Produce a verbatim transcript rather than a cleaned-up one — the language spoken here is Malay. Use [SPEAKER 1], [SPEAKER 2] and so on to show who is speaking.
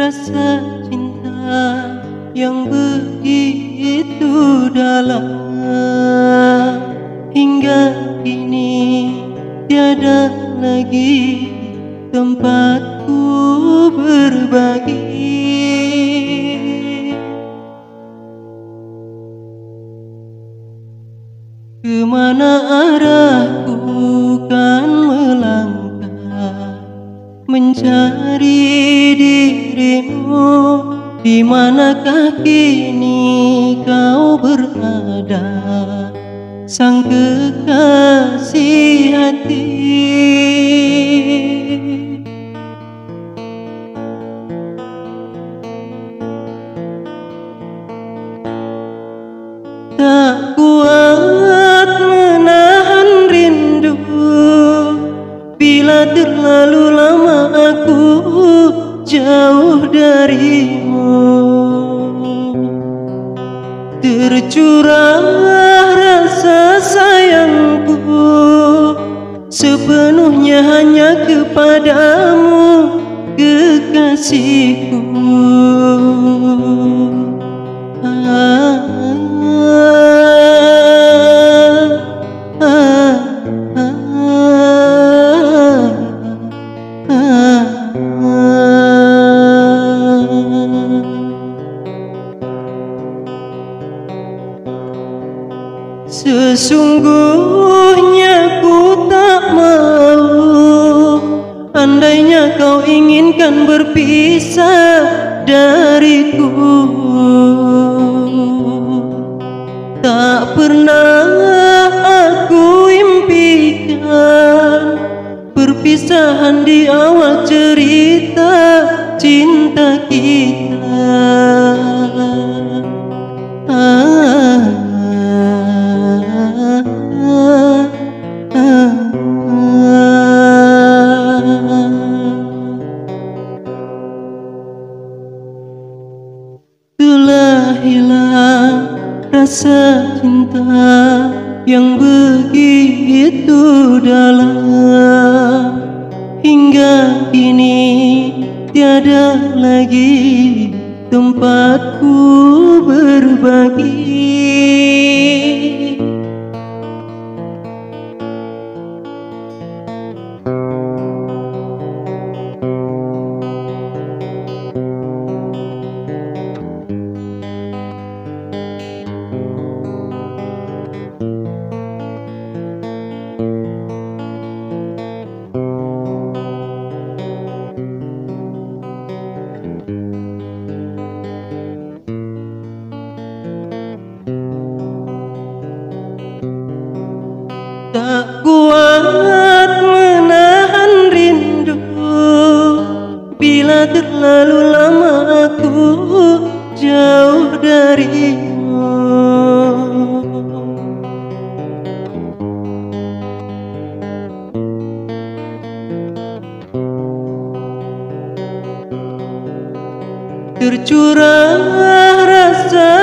[SPEAKER 1] rasa cinta yang begitu dalam, hingga kini tiada lagi tempatku berbagi. Kemana arahku kan melangkah mencari dirimu, di manakah kini kau berada, sang kekasih hati. Tak kuat menahan rindu bila terlalu lama aku jauh darimu. Tercurah rasa sayangku sepenuhnya hanya kepadamu, kekasihku. Ah, sesungguhnya ku tak mau, andainya kau inginkan berpisah dariku. Tak pernah aku impikan perpisahan di awal cerita cinta kita. Ah, telah hilang rasa cinta yang begitu dalam, hingga kini tiada lagi tempatku berbagi. Tak kuat menahan rindu bila terlalu lama aku jauh darimu. Tercurah rasa